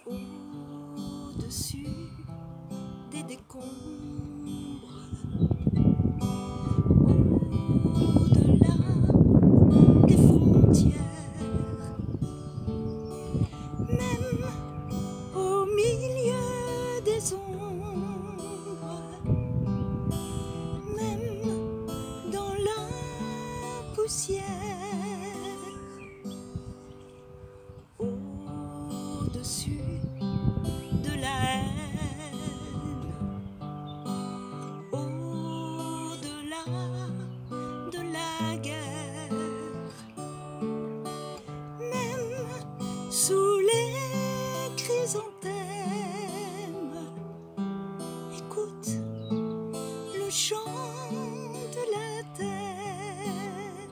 Au-dessus des décombres, au-delà des frontières, même au milieu des ombres, même dans la poussière, au-dessus de la haine, au-delà de la guerre, même sous les chrysanthèmes, écoute le chant de la terre.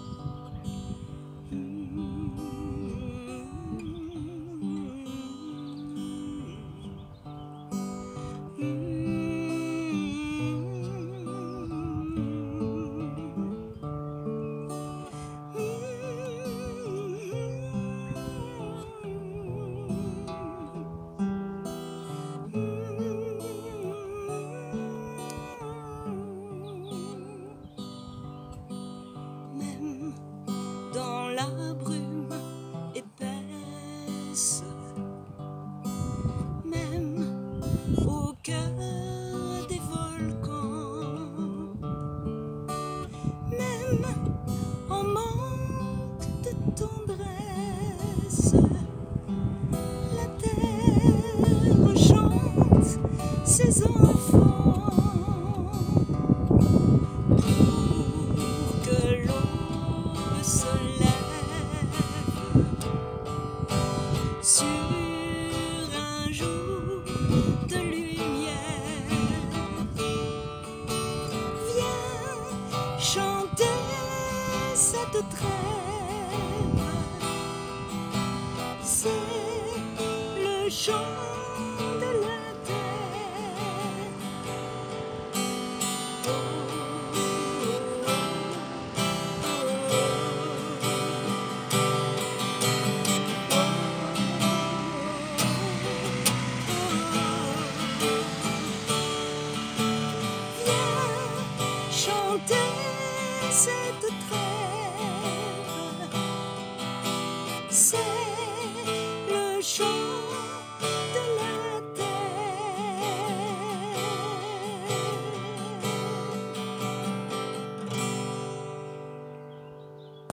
Même dans la brume épaisse, même au cœur des volcans, même en manque de tendresse, la terre chante ses enfants pour que l'aube se lève sur un jour de lumière. Viens chanter cette trêve, c'est le chant de la terre. Chanter cette trêve, c'est